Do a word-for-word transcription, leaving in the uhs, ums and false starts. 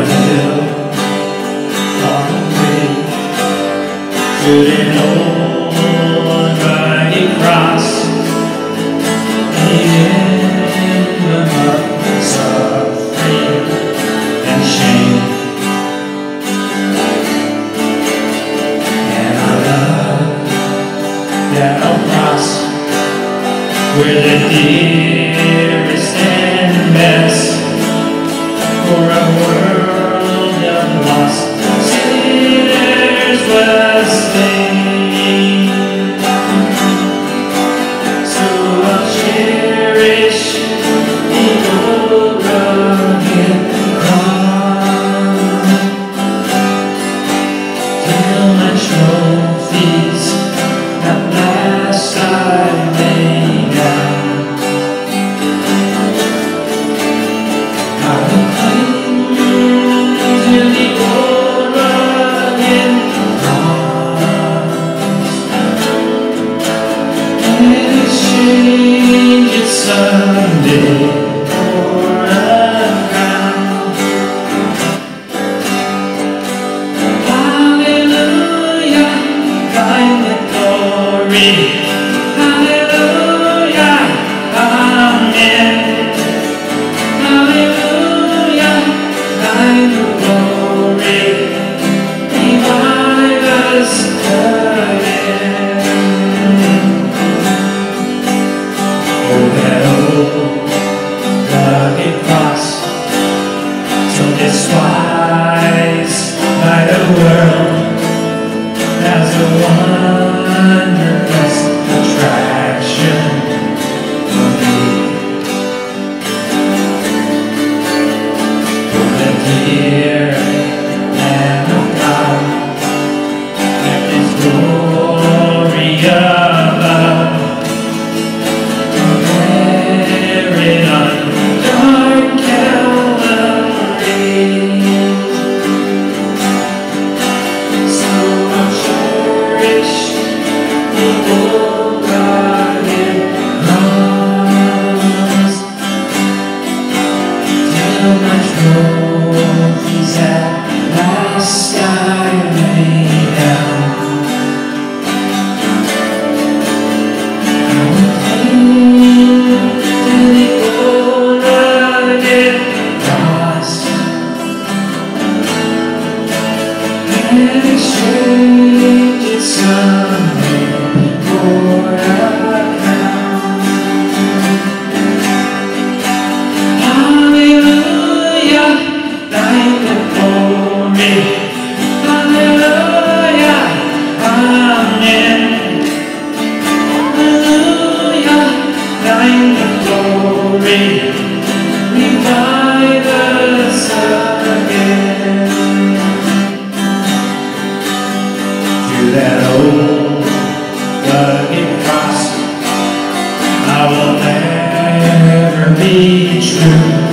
hill far away stood an old rugged cross, the emblem of suffering and shame. And I love that old cross, where the dearest and best for a world of lost sinners was slain. So I'll cherish the old rugged cross till my trophies at last I lay down. I will cling to the old rugged cross and exchange it someday for a crown. Hallelujah, thine the glory. Hallelujah, amen. Hallelujah, thine the glory. Revive us again. Oh, that old rugged cross, till this wise by the world as a wondrous attraction for me. For the dear Lamb of God and His glory above, buried on dark Calvary. So I'll cherish the old rugged cross till my trophies at last I lay down. I will cling to the old rugged cross and exchange it someday for a crown. Hallelujah, thine the glory. Hallelujah, amen. Hallelujah, thine the glory. Revive us again. To that old rugged cross I will ever be true.